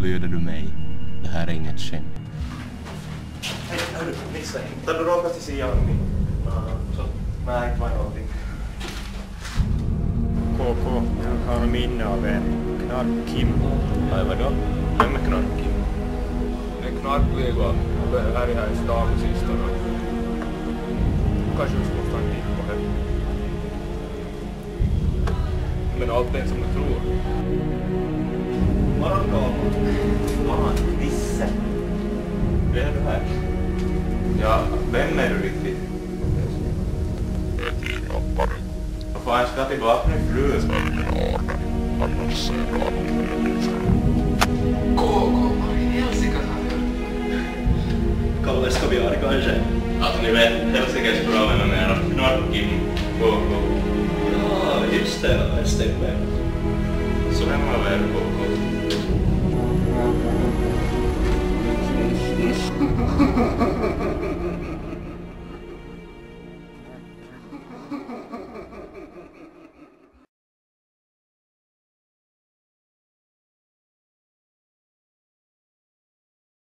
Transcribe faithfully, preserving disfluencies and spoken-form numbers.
erbjuder du mig. Det här är inget skämt. Hej, hörru, missa in. Tar du råkat till sidan min? Så, nej, inte var någonting. K K, jag har minne av en knark-Kim. Nej, vadå? Vem är knark-Kim? En knarkliga här i här i stan sistone. Kanske vi måste ha en titt på henne. Men allt är som du tror. Morgondag. Fan, Nisse. Vem är du här? Ja, vem är du riktigt? Vad fan, jag ska tillbaka min fru. K K, Helsika har jag. Kalle, ska vi göra det kanske? Alltså ni vet, Helsikes promenaden är knark-Kim, K K. Ja, just det, det stämmer. Så vem har varit K K?